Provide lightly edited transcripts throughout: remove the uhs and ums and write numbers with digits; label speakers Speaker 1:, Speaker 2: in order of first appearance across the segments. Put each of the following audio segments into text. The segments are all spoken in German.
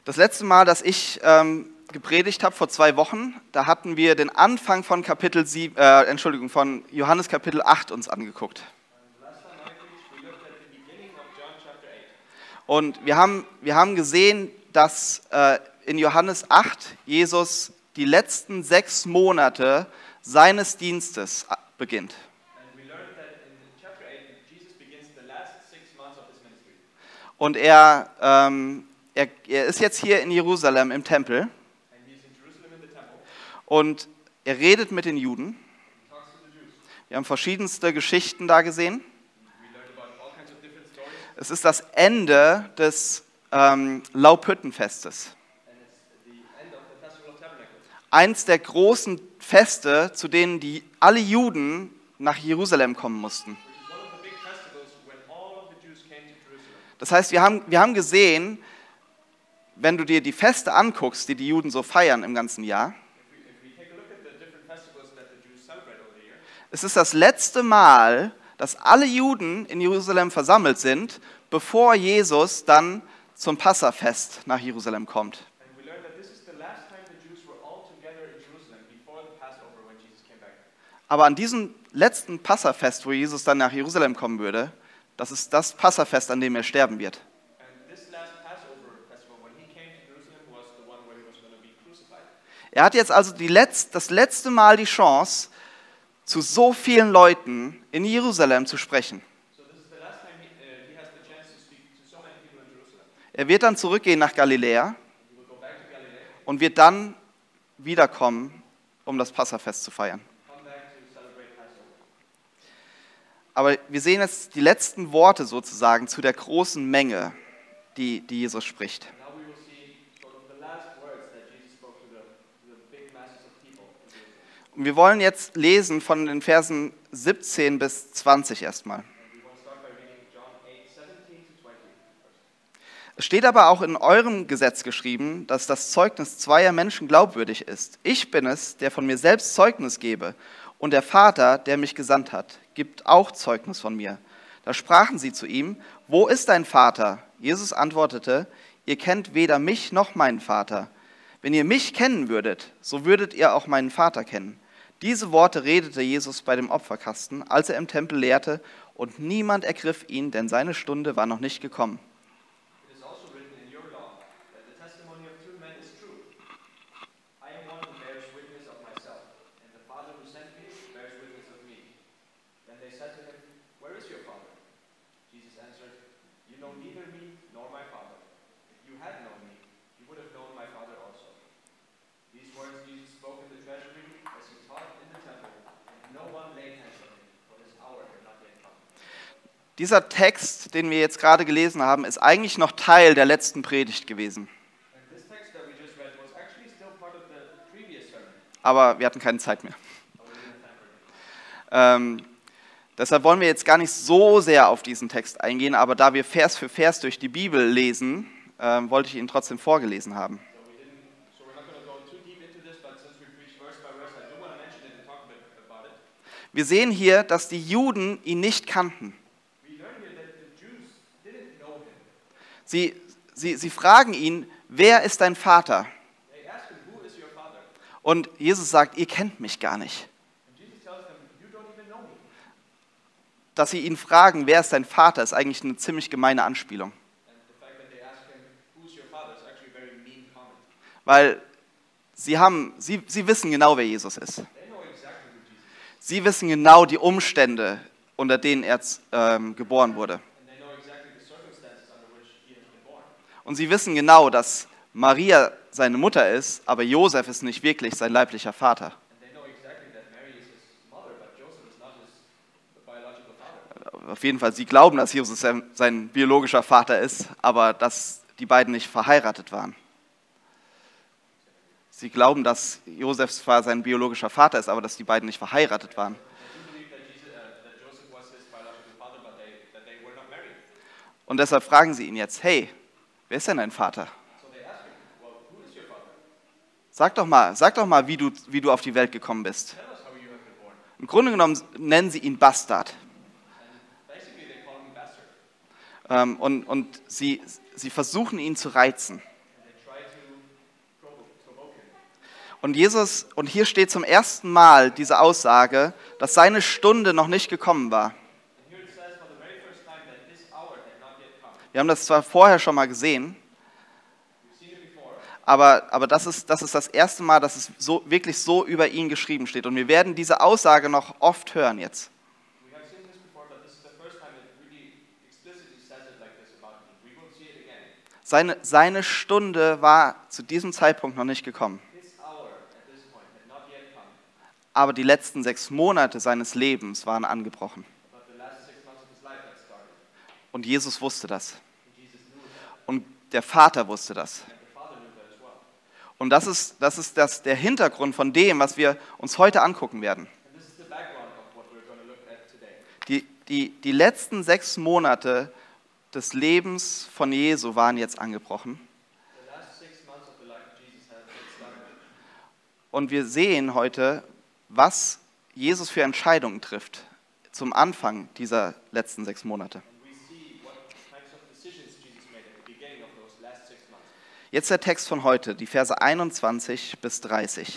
Speaker 1: Das letzte Mal, dass ich gepredigt habe, vor 2 Wochen, da hatten wir den Anfang von von Johannes Kapitel 8 uns angeguckt. Und wir haben gesehen, dass in Johannes 8 Jesus die letzten 6 Monate seines Dienstes beginnt. Und er ist jetzt hier in Jerusalem im Tempel und er redet mit den Juden. Wir haben verschiedenste Geschichten da gesehen. Es ist das Ende des Laubhüttenfestes. Eins der großen Feste, zu denen alle Juden nach Jerusalem kommen mussten. Das heißt, wir haben gesehen, wenn du dir die Feste anguckst, die Juden so feiern im ganzen Jahr, es ist das letzte Mal, dass alle Juden in Jerusalem versammelt sind, bevor Jesus dann zum Passafest nach Jerusalem kommt. Aber an diesem letzten Passafest, wo Jesus dann nach Jerusalem kommen würde, das ist das Passafest, an dem er sterben wird. Er hat jetzt also das letzte Mal die Chance, zu so vielen Leuten in Jerusalem zu sprechen. Er wird dann zurückgehen nach Galiläa und wird dann wiederkommen, um das Passafest zu feiern. Aber wir sehen jetzt die letzten Worte sozusagen zu der großen Menge, die Jesus spricht. Und wir wollen jetzt lesen von den Versen 17 bis 20 erstmal. Es steht aber auch in eurem Gesetz geschrieben, dass das Zeugnis zweier Menschen glaubwürdig ist. Ich bin es, der von mir selbst Zeugnis gebe, und der Vater, der mich gesandt hat, gibt auch Zeugnis von mir. Da sprachen sie zu ihm: Wo ist dein Vater? Jesus antwortete: Ihr kennt weder mich noch meinen Vater. Wenn ihr mich kennen würdet, so würdet ihr auch meinen Vater kennen. Diese Worte redete Jesus bei dem Opferkasten, als er im Tempel lehrte, und niemand ergriff ihn, denn seine Stunde war noch nicht gekommen. Dieser Text, den wir jetzt gerade gelesen haben, ist eigentlich noch Teil der letzten Predigt gewesen. Aber wir hatten keine Zeit mehr. Deshalb wollen wir jetzt gar nicht so sehr auf diesen Text eingehen, aber da wir Vers für Vers durch die Bibel lesen, wollte ich ihn trotzdem vorgelesen haben. Wir sehen hier, dass die Juden ihn nicht kannten. Sie fragen ihn: Wer ist dein Vater? Und Jesus sagt: Ihr kennt mich gar nicht. Dass sie ihn fragen, wer ist dein Vater, ist eigentlich eine ziemlich gemeine Anspielung. Weil sie wissen genau, wer Jesus ist. Sie wissen genau die Umstände, unter denen er geboren wurde. Und sie wissen genau, dass Maria seine Mutter ist, aber Josef ist nicht wirklich sein leiblicher Vater. Auf jeden Fall, sie glauben, dass Jesus sein biologischer Vater ist, aber dass die beiden nicht verheiratet waren. Sie glauben, dass Josef zwar sein biologischer Vater ist, aber dass die beiden nicht verheiratet waren. Und deshalb fragen sie ihn jetzt: Hey, wer ist denn dein Vater? Sag doch mal, wie du auf die Welt gekommen bist. Im Grunde genommen nennen sie ihn Bastard. Und sie versuchen ihn zu reizen. Und hier steht zum ersten Mal diese Aussage, dass seine Stunde noch nicht gekommen war. Wir haben das zwar vorher schon mal gesehen, aber das ist das erste Mal, dass es wirklich so über ihn geschrieben steht. Und wir werden diese Aussage noch oft hören jetzt. Seine Stunde war zu diesem Zeitpunkt noch nicht gekommen. Aber die letzten 6 Monate seines Lebens waren angebrochen. Und Jesus wusste das. Und der Vater wusste das. Und das ist der Hintergrund von dem, was wir uns heute angucken werden. Die letzten 6 Monate des Lebens von Jesu waren jetzt angebrochen. Und wir sehen heute, was Jesus für Entscheidungen trifft zum Anfang dieser letzten 6 Monate. Jetzt der Text von heute, die Verse 21 bis 30.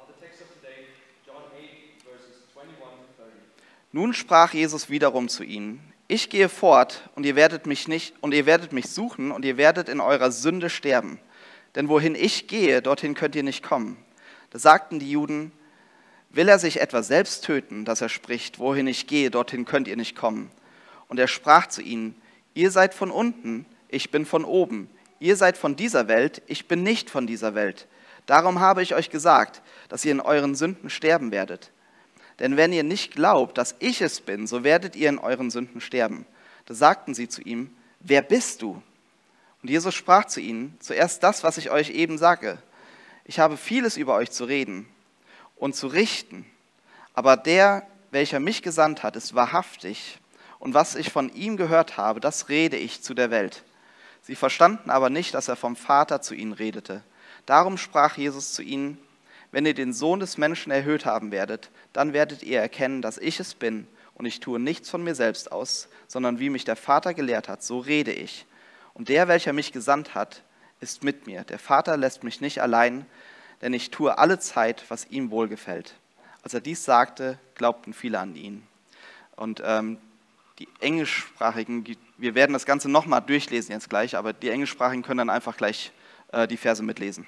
Speaker 1: Nun sprach Jesus wiederum zu ihnen: Ich gehe fort, und ihr werdet mich suchen, und ihr werdet in eurer Sünde sterben. Denn wohin ich gehe, dorthin könnt ihr nicht kommen. Da sagten die Juden: Will er sich etwa selbst töten, dass er spricht, wohin ich gehe, dorthin könnt ihr nicht kommen? Und er sprach zu ihnen: Ihr seid von unten, ich bin von oben. Ihr seid von dieser Welt, ich bin nicht von dieser Welt. Darum habe ich euch gesagt, dass ihr in euren Sünden sterben werdet. Denn wenn ihr nicht glaubt, dass ich es bin, so werdet ihr in euren Sünden sterben. Da sagten sie zu ihm: Wer bist du? Und Jesus sprach zu ihnen: Zuerst das, was ich euch eben sage. Ich habe vieles über euch zu reden und zu richten. Aber der, welcher mich gesandt hat, ist wahrhaftig. Und was ich von ihm gehört habe, das rede ich zu der Welt. Sie verstanden aber nicht, dass er vom Vater zu ihnen redete. Darum sprach Jesus zu ihnen: Wenn ihr den Sohn des Menschen erhöht haben werdet, dann werdet ihr erkennen, dass ich es bin, und ich tue nichts von mir selbst aus, sondern wie mich der Vater gelehrt hat, so rede ich. Und der, welcher mich gesandt hat, ist mit mir. Der Vater lässt mich nicht allein, denn ich tue alle Zeit, was ihm wohlgefällt. Als er dies sagte, glaubten viele an ihn. Und die Englischsprachigen, wir werden das Ganze nochmal durchlesen jetzt gleich, aber die Englischsprachigen können dann einfach gleich die Verse mitlesen.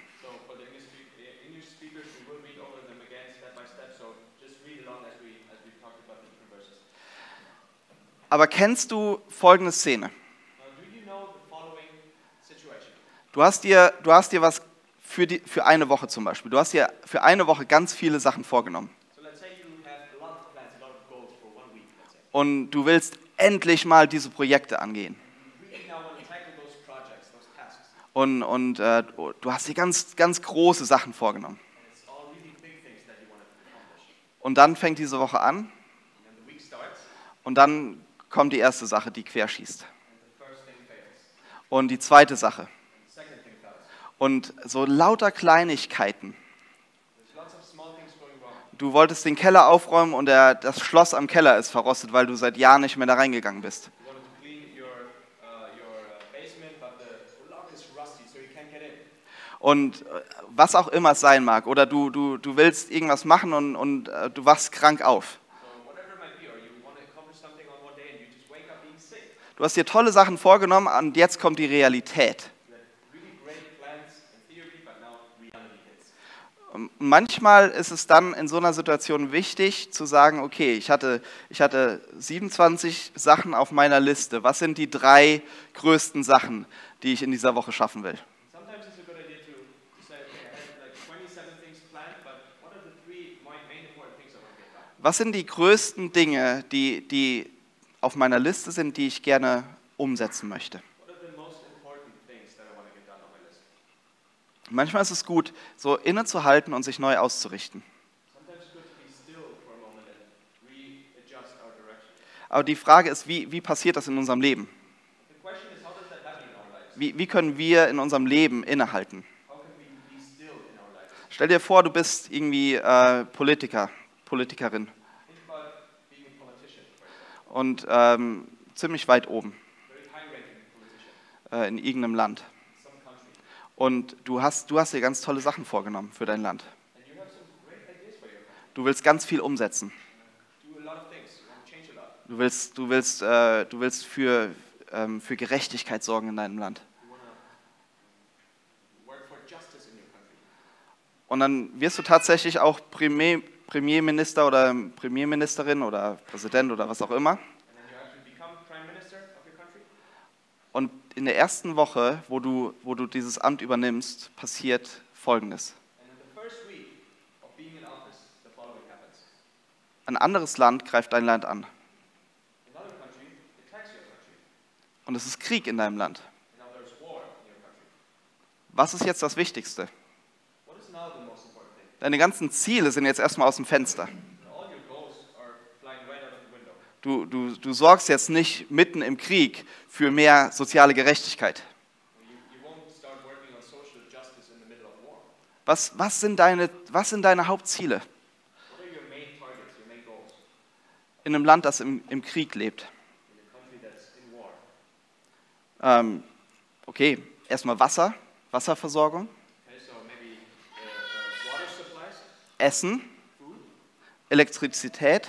Speaker 1: Aber kennst du folgende Szene? Du hast dir was für eine Woche zum Beispiel, du hast dir für eine Woche ganz viele Sachen vorgenommen. Und du willst endlich mal diese Projekte angehen. Und du hast dir ganz, ganz große Sachen vorgenommen. Und dann fängt diese Woche an und dann kommt die erste Sache, die querschießt. Und die zweite Sache. Und so lauter Kleinigkeiten. Du wolltest den Keller aufräumen und das Schloss am Keller ist verrostet, weil du seit Jahren nicht mehr da reingegangen bist. Und was auch immer es sein mag. Oder du willst irgendwas machen und du wachst krank auf. Du hast dir tolle Sachen vorgenommen und jetzt kommt die Realität. Und manchmal ist es dann in so einer Situation wichtig zu sagen, okay, ich hatte 27 Sachen auf meiner Liste. Was sind die 3 größten Sachen, die ich in dieser Woche schaffen will? Was sind die größten Dinge, die auf meiner Liste sind, die ich gerne umsetzen möchte? Manchmal ist es gut, so innezuhalten und sich neu auszurichten. Aber die Frage ist, wie passiert das in unserem Leben? Wie können wir in unserem Leben innehalten? Stell dir vor, du bist irgendwie Politikerin und ziemlich weit oben in irgendeinem Land. Und du hast dir ganz tolle Sachen vorgenommen für dein Land. Du willst ganz viel umsetzen.
Speaker 2: do a lot of things. You want to change a lot.
Speaker 1: Du willst für Gerechtigkeit sorgen in deinem Land.
Speaker 2: You want to work for justice in your country.
Speaker 1: Und dann wirst du tatsächlich auch Premierminister oder Premierministerin oder Präsident oder was auch immer.
Speaker 2: And then you actually become prime minister of your country.
Speaker 1: Und in der ersten Woche, wo du dieses Amt übernimmst, passiert Folgendes.
Speaker 2: And in the first week of being in office, the following happens.
Speaker 1: Ein anderes Land greift dein Land an.
Speaker 2: Another country attacks your country.
Speaker 1: Und es ist Krieg in deinem Land.
Speaker 2: And now there's war in your country.
Speaker 1: Was ist jetzt das Wichtigste?
Speaker 2: What is now the most important thing?
Speaker 1: Deine ganzen Ziele sind jetzt erstmal aus dem Fenster.
Speaker 2: And all your goals are flying right out of the window.
Speaker 1: Du sorgst jetzt nicht mitten im Krieg für mehr soziale Gerechtigkeit.
Speaker 2: You won't start working on social justice in the middle of war.
Speaker 1: Was sind deine Hauptziele
Speaker 2: What are your main targets, your main goals
Speaker 1: in einem Land, das im Krieg lebt?
Speaker 2: in a country that's in war?
Speaker 1: Okay, erstmal Wasserversorgung,
Speaker 2: Okay, so maybe water supplies,
Speaker 1: Essen,
Speaker 2: food,
Speaker 1: Elektrizität,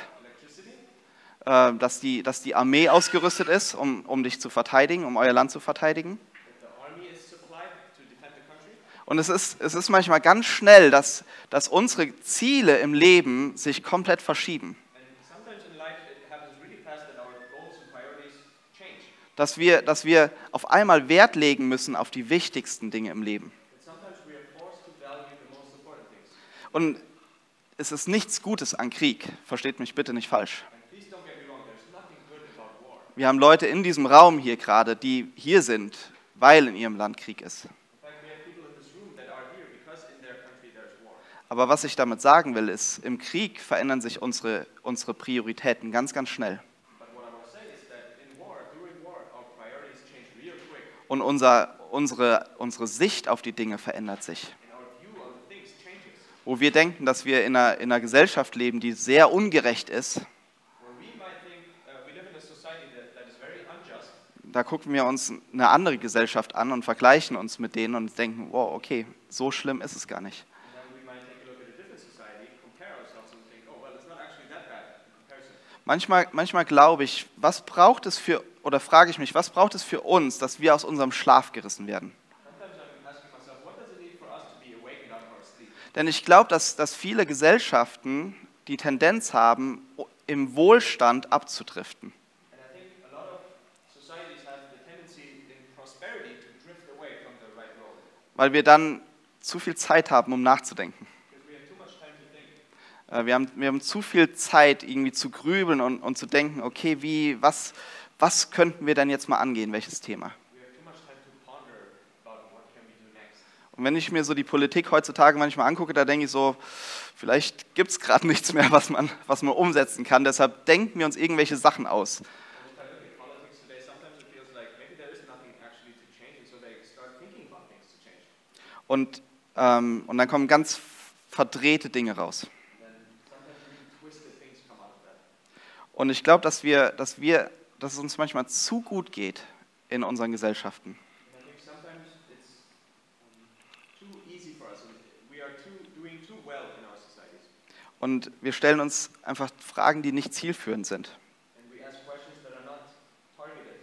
Speaker 2: electricity,
Speaker 1: dass die Armee ausgerüstet ist, um dich zu verteidigen, um euer Land zu verteidigen.
Speaker 2: that the army is supplied to defend the country.
Speaker 1: Und es ist manchmal ganz schnell, dass unsere Ziele im Leben sich komplett verschieben.
Speaker 2: And sometimes in life it happens really fast that our goals and priorities change.
Speaker 1: Dass wir auf einmal Wert legen müssen auf die wichtigsten Dinge im Leben.
Speaker 2: And sometimes we are forced to value the most important things.
Speaker 1: Und es ist nichts Gutes an Krieg, versteht mich bitte nicht falsch.
Speaker 2: And please don't get me wrong, there's nothing good about war.
Speaker 1: Wir haben Leute in diesem Raum hier gerade, die hier sind, weil in ihrem Land Krieg ist.
Speaker 2: In fact, we have people in this room that are here because in their country there's war.
Speaker 1: Aber was ich damit sagen will, ist, im Krieg verändern sich unsere Prioritäten ganz, ganz schnell.
Speaker 2: But what I want to say is that in war, during war, our priorities change real quick.
Speaker 1: Und unsere Sicht auf die Dinge verändert sich.
Speaker 2: And our view on the things changes.
Speaker 1: Wo wir denken, dass wir in einer Gesellschaft leben, die sehr ungerecht ist,
Speaker 2: Where we might think we live in a society that is very unjust,
Speaker 1: da gucken wir uns eine andere Gesellschaft an und vergleichen uns mit denen und denken, wow, okay, so schlimm ist es gar nicht.
Speaker 2: and then we might take a look at a different society, compare ourselves and think, oh, well, it's not actually that bad in comparison.
Speaker 1: Manchmal glaube ich, frage ich mich, was braucht es für uns, dass wir aus unserem Schlaf gerissen werden?
Speaker 2: Sometimes I'm asking myself, what does it need for us to be awakened out of our sleep?
Speaker 1: Denn ich glaube, dass viele Gesellschaften die Tendenz haben, im Wohlstand abzudriften.
Speaker 2: And I think a lot of societies have the tendency in prosperity to drift away from the right road.
Speaker 1: Weil wir dann zu viel Zeit haben, um nachzudenken.
Speaker 2: Because we have too much time to think.
Speaker 1: Wir haben zu viel Zeit, irgendwie zu grübeln und zu denken, okay, was könnten wir denn jetzt mal angehen, welches Thema?
Speaker 2: We have too much time to ponder about what can we do next.
Speaker 1: Und wenn ich mir so die Politik heutzutage manchmal angucke, da denke ich so, vielleicht gibt es gerade nichts mehr, was man umsetzen kann. Deshalb denken wir uns irgendwelche Sachen aus.
Speaker 2: And if I look at politics today, sometimes it feels like maybe there is nothing actually to change, and so they start thinking about things to change.
Speaker 1: Und dann kommen ganz verdrehte Dinge raus.
Speaker 2: And then sometimes really twisted things come out of that.
Speaker 1: Und ich glaube, dass es uns manchmal zu gut geht in unseren Gesellschaften.
Speaker 2: And I think sometimes it's too easy for us. We are doing too well in our societies.
Speaker 1: Und wir stellen uns einfach Fragen, die nicht zielführend sind.
Speaker 2: And we ask questions that are not targeted.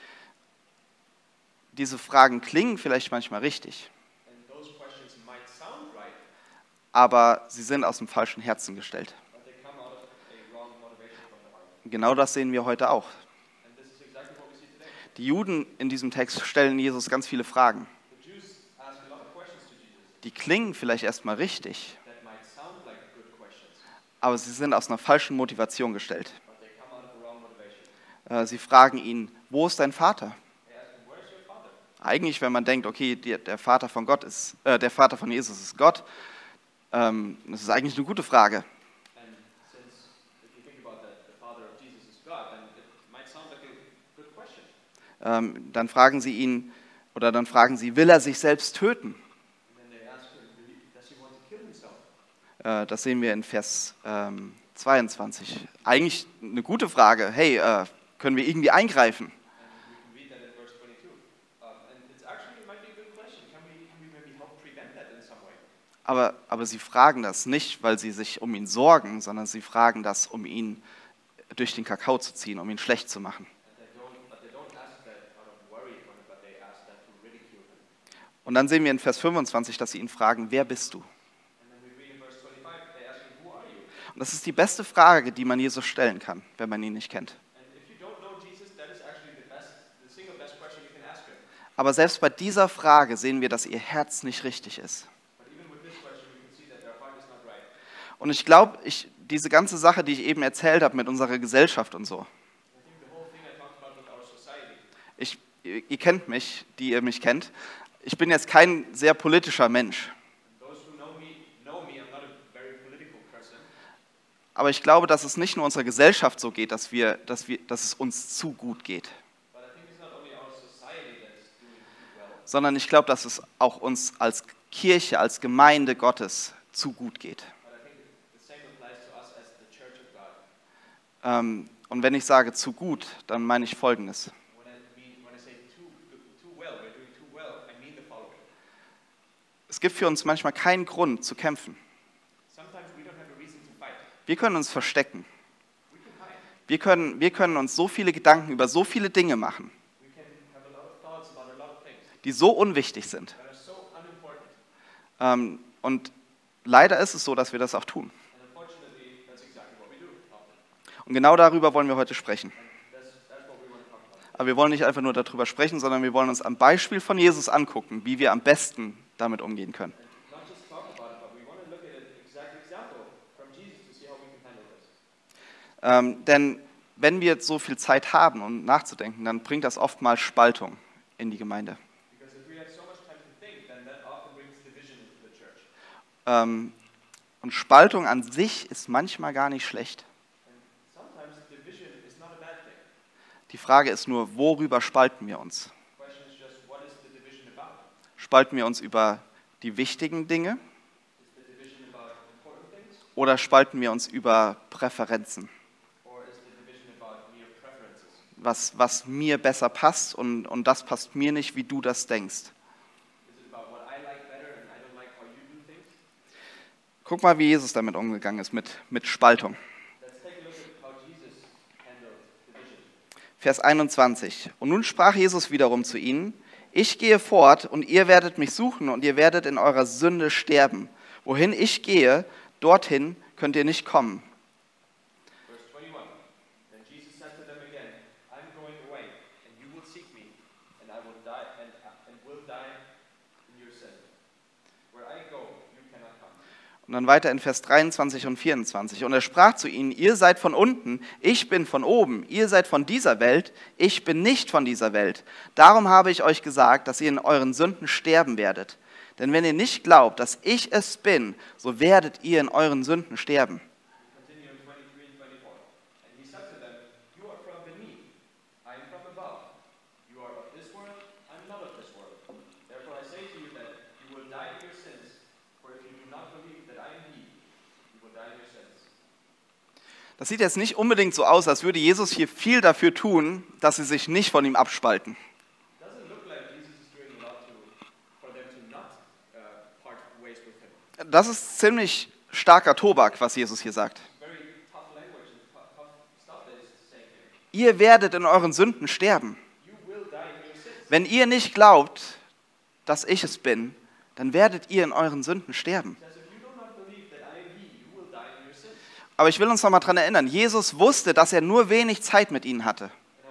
Speaker 1: Diese Fragen klingen vielleicht manchmal richtig,
Speaker 2: And those questions might sound right,
Speaker 1: aber sie sind aus dem falschen Herzen gestellt.
Speaker 2: but they come out of a wrong motivation from the heart.
Speaker 1: Genau das sehen wir heute auch.
Speaker 2: And this is exactly what we see today.
Speaker 1: Die Juden in diesem Text stellen Jesus ganz viele Fragen.
Speaker 2: The Jews ask a lot of questions to Jesus
Speaker 1: Die klingen vielleicht erstmal richtig,
Speaker 2: that might sound like good questions,
Speaker 1: aber sie sind aus einer falschen Motivation gestellt.
Speaker 2: but they come out of the wrong motivation.
Speaker 1: Sie fragen ihn, wo ist dein Vater?
Speaker 2: They ask him, where's your father?
Speaker 1: Eigentlich, wenn man denkt, okay, der Vater von der Vater von Jesus ist Gott, das ist eigentlich eine gute Frage.
Speaker 2: And since if you think about that, the father of Jesus is God, then it might sound like a good question.
Speaker 1: Dann fragen sie, will er sich selbst töten?
Speaker 2: And then they ask him, does he want to kill himself?
Speaker 1: Das sehen wir in Vers 22. Eigentlich eine gute Frage. Hey, können wir irgendwie eingreifen?
Speaker 2: And we can read that in verse 22. And it's actually, it might be a good question. Can we maybe help prevent that in some way?
Speaker 1: Aber sie fragen das nicht, weil sie sich um ihn sorgen, sondern sie fragen das, um ihn durch den Kakao zu ziehen, um ihn schlecht zu machen. Und dann sehen wir in Vers 25, dass sie ihn fragen, wer bist du? Und das ist die beste Frage, die man Jesus stellen kann, wenn man ihn nicht kennt. Aber selbst bei dieser Frage sehen wir, dass ihr Herz nicht richtig ist. Und ich glaube, diese ganze Sache, die ich eben erzählt habe mit unserer Gesellschaft und so, ihr kennt mich, die ihr mich kennt, ich bin jetzt kein sehr politischer Mensch. Aber ich glaube, dass es nicht nur unserer Gesellschaft so geht, dass es uns zu gut geht. Sondern ich glaube, dass es auch uns als Kirche, als Gemeinde Gottes zu gut geht. Und wenn ich sage zu gut, dann meine ich Folgendes. Es gibt für uns manchmal keinen Grund zu kämpfen. Wir können uns verstecken. Wir können uns so viele Gedanken über so viele Dinge machen, die so unwichtig sind. Und leider ist es so, dass wir das auch tun. Und genau darüber wollen wir heute sprechen. Aber wir wollen nicht einfach nur darüber sprechen, sondern wir wollen uns am Beispiel von Jesus angucken, wie wir am besten damit umgehen können. Denn wenn wir jetzt so viel Zeit haben, um nachzudenken, dann bringt das oftmals Spaltung in die Gemeinde. Und Spaltung an sich ist manchmal gar nicht schlecht. Die Frage ist nur, worüber spalten wir uns? Spalten wir uns über die wichtigen Dinge? Oder spalten wir uns über Präferenzen? Was mir besser passt und das passt mir nicht, wie du das denkst. Guck mal, wie Jesus damit umgegangen ist, mit Spaltung. Vers 21. Und nun sprach Jesus wiederum zu ihnen, ich gehe fort und ihr werdet mich suchen und ihr werdet in eurer Sünde sterben. Wohin ich gehe, dorthin könnt ihr nicht kommen. Und dann weiter in Vers 23 und 24. Und er sprach zu ihnen, ihr seid von unten, ich bin von oben, ihr seid von dieser Welt, ich bin nicht von dieser Welt. Darum habe ich euch gesagt, dass ihr in euren Sünden sterben werdet. Denn wenn ihr nicht glaubt, dass ich es bin, so werdet ihr in euren Sünden sterben. Das sieht jetzt nicht unbedingt so aus, als würde Jesus hier viel dafür tun, dass sie sich nicht von ihm abspalten. Das ist ziemlich starker Tobak, was Jesus hier sagt. Ihr werdet in euren Sünden sterben. Wenn ihr nicht glaubt, dass ich es bin, dann werdet ihr in euren Sünden sterben. Aber ich will uns noch mal daran erinnern, Jesus wusste, dass er nur wenig Zeit mit ihnen hatte.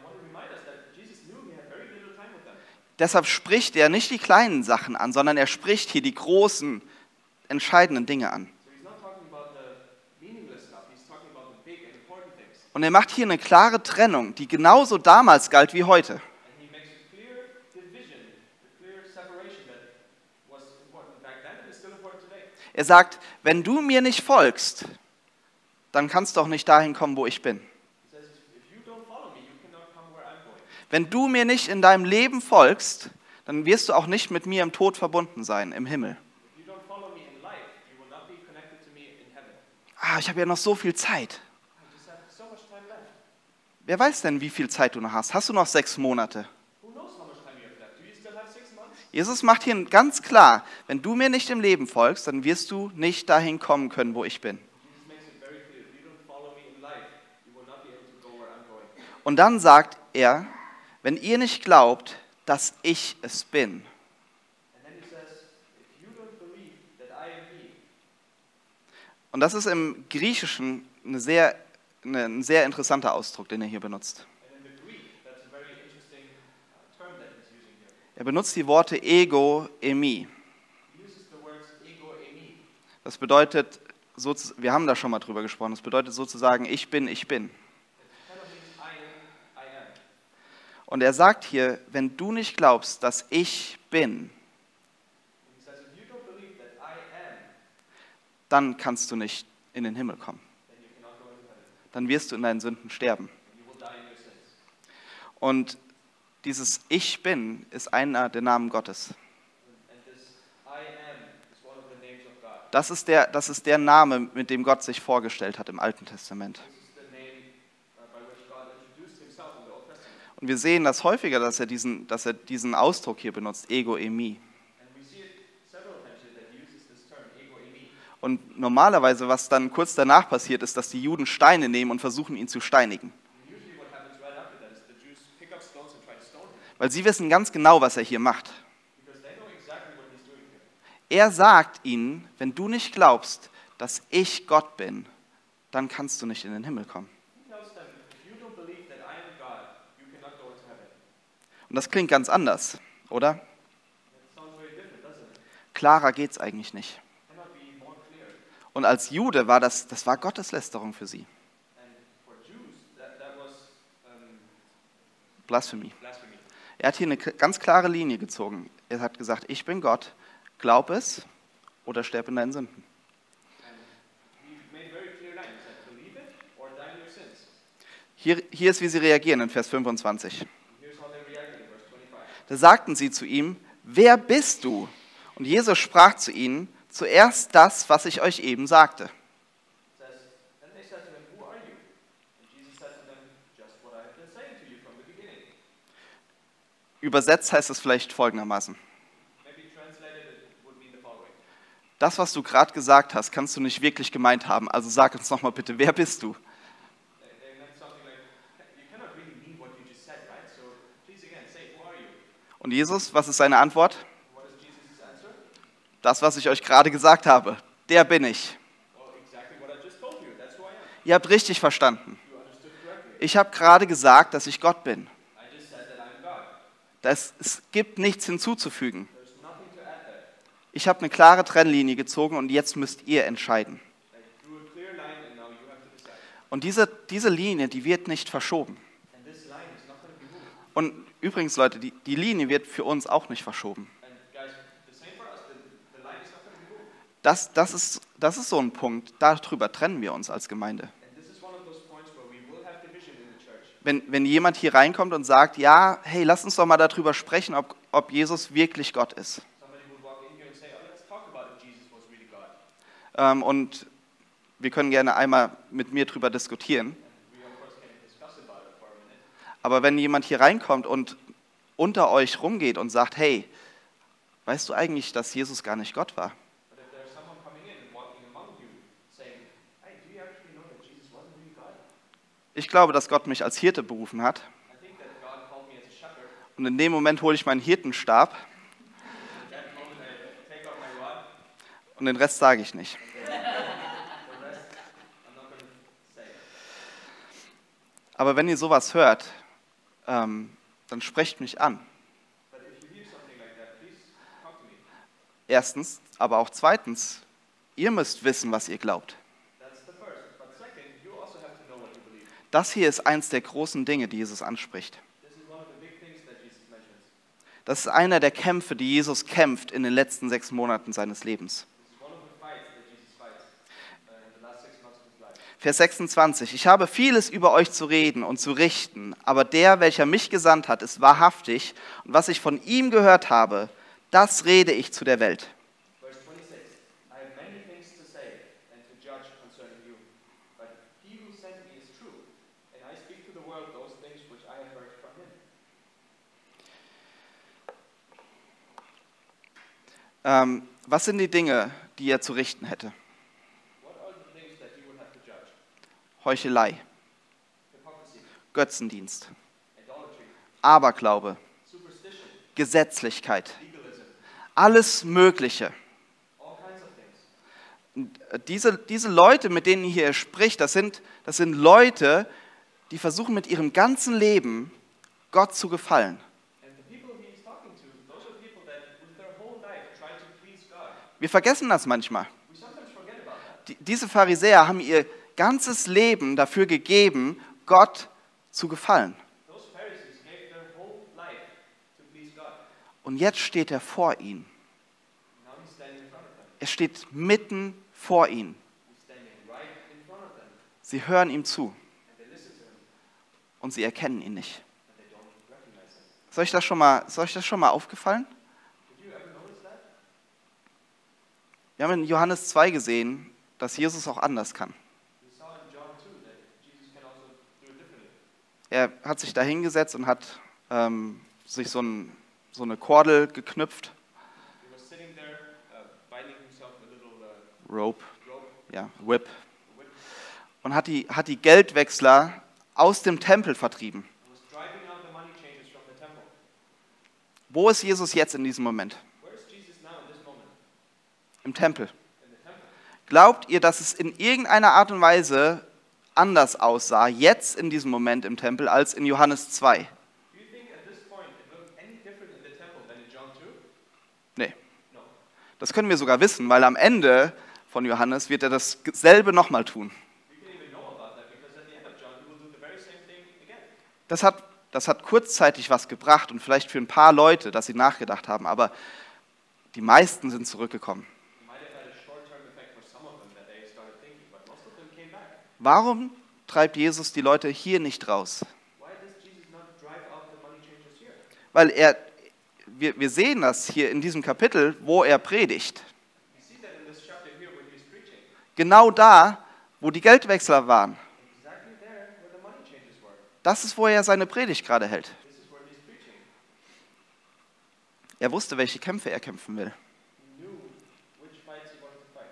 Speaker 1: Deshalb spricht er nicht die kleinen Sachen an, sondern er spricht hier die großen, entscheidenden Dinge an. Und er macht hier eine klare Trennung, die genauso damals galt wie heute. Er sagt, wenn du mir nicht folgst, dann kannst du auch nicht dahin kommen, wo ich bin. Wenn du mir nicht in deinem Leben folgst, dann wirst du auch nicht mit mir im Tod verbunden sein, im Himmel. Ich habe ja noch so viel Zeit. Wer weiß denn, wie viel Zeit du noch hast? Hast du noch 6 Monate? Jesus macht hier ganz klar, wenn du mir nicht im Leben folgst, dann wirst du nicht dahin kommen können, wo ich bin.
Speaker 2: Jesus makes it very clear. If you don't follow me in life, you will not be able to go where I'm going.
Speaker 1: Und dann sagt er, wenn ihr nicht glaubt, dass ich es bin.
Speaker 2: And then he says, if you don't believe that I am he.
Speaker 1: Und das ist im Griechischen ein sehr interessanter Ausdruck, den er hier benutzt.
Speaker 2: And in the Greek, that's a very interesting term that he's using here.
Speaker 1: Er benutzt die Worte ego, emi.
Speaker 2: He uses the words ego eimi.
Speaker 1: Das bedeutet, wir haben da schon mal drüber gesprochen, das bedeutet sozusagen, ich bin, ich bin.
Speaker 2: It kind of means I am.
Speaker 1: Und er sagt hier, wenn du nicht glaubst, dass ich bin,
Speaker 2: And he says, if you don't believe that I am,
Speaker 1: dann kannst du nicht in den Himmel kommen.
Speaker 2: then you cannot go into heaven.
Speaker 1: Dann wirst du in deinen Sünden sterben.
Speaker 2: And you will die in your sins.
Speaker 1: Und dieses Ich bin ist einer der Namen Gottes.
Speaker 2: And this I am is one of the names of God.
Speaker 1: Das ist der Name, mit dem Gott sich vorgestellt hat im Alten Testament.
Speaker 2: This is the name by which God introduced himself in the Old Testament.
Speaker 1: Und wir sehen das häufiger, dass er diesen Ausdruck hier benutzt, ego, emi.
Speaker 2: And we see it several times here that he uses this term, ego eimi.
Speaker 1: Und normalerweise, was dann kurz danach passiert, ist, dass die Juden Steine nehmen und versuchen, ihn zu steinigen.
Speaker 2: And usually what happens right after that is the Jews pick up stones and try to stone him.
Speaker 1: Weil sie wissen ganz genau, was er hier macht.
Speaker 2: Because they know exactly what he's doing here.
Speaker 1: Er sagt ihnen, wenn du nicht glaubst, dass ich Gott bin, dann kannst du nicht in den Himmel kommen.
Speaker 2: He tells them, if you don't believe that I am God, you cannot go into heaven.
Speaker 1: Und das klingt ganz anders, oder?
Speaker 2: That sounds very different, doesn't it?
Speaker 1: Klarer geht's eigentlich nicht.
Speaker 2: Cannot be more clear.
Speaker 1: Und als Jude war das war Gotteslästerung für sie.
Speaker 2: And for Jews, that was
Speaker 1: Blasphemie.
Speaker 2: blasphemy.
Speaker 1: Er hat hier eine ganz klare Linie gezogen. Er hat gesagt, ich bin Gott, glaub es oder sterb in deinen Sünden.
Speaker 2: And he made a very clear line. He said, believe it or die in your sins.
Speaker 1: Hier ist, wie sie reagieren in Vers 25.
Speaker 2: And here's how they reacted in verse 25.
Speaker 1: Da sagten sie zu ihm, wer bist du? Und Jesus sprach zu ihnen, zuerst das, was ich euch eben sagte.
Speaker 2: It says, then they said to him, who are you? And Jesus said to them, just what I have been saying to you from the beginning.
Speaker 1: Übersetzt heißt es vielleicht folgendermaßen.
Speaker 2: Maybe translated it would mean the following.
Speaker 1: Das, was du gerade gesagt hast, kannst du nicht wirklich gemeint haben. Also sag uns nochmal bitte, wer bist du?
Speaker 2: They meant something like, you cannot really mean what you just said, right? So please again, say, who are you?
Speaker 1: Und Jesus, was ist seine Antwort?
Speaker 2: What is Jesus' answer?
Speaker 1: Das, was ich euch gerade gesagt habe. Der bin ich.
Speaker 2: Well, exactly what I just told you. That's who I am.
Speaker 1: Ihr habt richtig verstanden.
Speaker 2: You understood correctly.
Speaker 1: Ich habe gerade gesagt, dass ich Gott bin.
Speaker 2: I just said that I'm God.
Speaker 1: Es gibt nichts hinzuzufügen.
Speaker 2: There's nothing to add there.
Speaker 1: Ich habe eine klare Trennlinie gezogen und jetzt müsst ihr entscheiden.
Speaker 2: I drew a clear line and now you have to decide.
Speaker 1: Und diese Linie, die wird nicht verschoben.
Speaker 2: And this line is not going to be moved.
Speaker 1: Und übrigens, Leute, die Linie wird für uns auch nicht verschoben.
Speaker 2: And guys, the same for us. The line is not going to be moved.
Speaker 1: Das ist so ein Punkt, darüber trennen wir uns als Gemeinde.
Speaker 2: And this is one of those points where we will have division in the church.
Speaker 1: Wenn jemand hier reinkommt und sagt, ja, hey, lass uns doch mal darüber sprechen, ob Jesus wirklich Gott ist.
Speaker 2: Somebody would walk in here and say, oh, let's talk about if Jesus was really God.
Speaker 1: Und wir können gerne einmal mit mir drüber diskutieren.
Speaker 2: We of course can discuss about it for a minute.
Speaker 1: Aber wenn jemand hier reinkommt und unter euch rumgeht und sagt, hey, weißt du eigentlich, dass Jesus gar nicht Gott war?
Speaker 2: But if there's someone coming in and walking among you saying, hey, do you actually know that Jesus wasn't really God?
Speaker 1: Ich glaube, dass Gott mich als Hirte berufen hat.
Speaker 2: I think that God called me as a shepherd.
Speaker 1: Und in dem Moment hole ich meinen Hirtenstab
Speaker 2: At that moment I take out my rod.
Speaker 1: und den Rest sage ich nicht.
Speaker 2: The rest I'm not going to say.
Speaker 1: Aber wenn ihr sowas hört, dann sprecht mich an.
Speaker 2: But if you hear something like that, please talk to me.
Speaker 1: Erstens, aber auch zweitens, ihr müsst wissen, was ihr glaubt.
Speaker 2: That's the first. But second, you also have to know what you believe.
Speaker 1: Das hier ist eins der großen Dinge, die Jesus anspricht.
Speaker 2: This is one of the big things that Jesus mentions.
Speaker 1: Das ist einer der Kämpfe, die Jesus kämpft in den letzten 6 Monaten seines Lebens.
Speaker 2: This is one of the fights that Jesus fights in the last 6 months of his life.
Speaker 1: Vers 26. Ich habe vieles über euch zu reden und zu richten, aber der, welcher mich gesandt hat, ist wahrhaftig, und was ich von ihm gehört habe, das rede ich zu der Welt.
Speaker 2: Verse 26. I have many things to say and to judge concerning you, but he who sent me is true, and I speak to the world those things which I have heard from him.
Speaker 1: Was sind die Dinge, die er zu richten hätte?
Speaker 2: What are the things that he would have to judge?
Speaker 1: Heuchelei,
Speaker 2: Hypocrisy,
Speaker 1: Götzendienst,
Speaker 2: idolatry,
Speaker 1: Aberglaube,
Speaker 2: superstition,
Speaker 1: Gesetzlichkeit,
Speaker 2: legalism,
Speaker 1: alles Mögliche.
Speaker 2: all kinds of things.
Speaker 1: Und diese Leute, mit denen hier er spricht, das sind Leute, die versuchen mit ihrem ganzen Leben Gott zu gefallen.
Speaker 2: And the people he's talking to, those are people that with their whole life try to please God.
Speaker 1: Wir vergessen das manchmal.
Speaker 2: We sometimes forget about that.
Speaker 1: Diese Pharisäer haben ihr ganzes Leben dafür gegeben, Gott zu gefallen.
Speaker 2: Those Pharisees gave their whole life to please God.
Speaker 1: Und jetzt steht er vor ihnen.
Speaker 2: Now he's standing in front of them.
Speaker 1: Er steht mitten vor ihnen.
Speaker 2: He's standing right in front of them.
Speaker 1: Sie hören ihm zu
Speaker 2: And they listen to him.
Speaker 1: und sie erkennen ihn nicht.
Speaker 2: And they don't recognize him.
Speaker 1: Ist euch das schon mal aufgefallen?
Speaker 2: Did you ever notice that?
Speaker 1: Wir haben in Johannes 2 gesehen, dass Jesus auch anders kann.
Speaker 2: We saw in John 2 that Jesus can also do it differently.
Speaker 1: Er hat sich da hingesetzt und hat sich so eine Kordel geknüpft,
Speaker 2: He was sitting there, binding himself a little
Speaker 1: Rope,
Speaker 2: rope,
Speaker 1: ja, Whip,
Speaker 2: whip,
Speaker 1: und hat die Geldwechsler aus dem Tempel vertrieben.
Speaker 2: and was driving out the money changers from the temple.
Speaker 1: Wo ist Jesus jetzt in diesem Moment?
Speaker 2: Where is Jesus now in this moment?
Speaker 1: Im Tempel.
Speaker 2: In the temple.
Speaker 1: Glaubt ihr, dass es in irgendeiner Art und Weise anders aussah, jetzt in diesem Moment im Tempel, als in Johannes 2?
Speaker 2: Do you think at this point it looked any different in the temple than in John 2?
Speaker 1: Nee.
Speaker 2: No.
Speaker 1: Das können wir sogar wissen, weil am Ende von Johannes wird er dasselbe nochmal tun.
Speaker 2: We can even know about that because at the end of John he will do the very same thing again.
Speaker 1: Das hat kurzzeitig was gebracht und vielleicht für ein paar Leute, dass sie nachgedacht haben, aber die meisten sind zurückgekommen.
Speaker 2: It might have had a short-term effect for some of them that they started thinking, but most of them came back.
Speaker 1: Warum treibt Jesus die Leute hier nicht raus?
Speaker 2: Why does Jesus not drive out the money changers here?
Speaker 1: Weil wir sehen das hier in diesem Kapitel, wo er predigt.
Speaker 2: We see that in this chapter here when he's preaching.
Speaker 1: Genau da, wo die Geldwechsler waren.
Speaker 2: Exactly there where the money changers were.
Speaker 1: Das ist, wo er seine Predigt gerade hält.
Speaker 2: This is where he's preaching.
Speaker 1: Er wusste, welche Kämpfe er kämpfen will.
Speaker 2: He knew which fights he wanted to fight.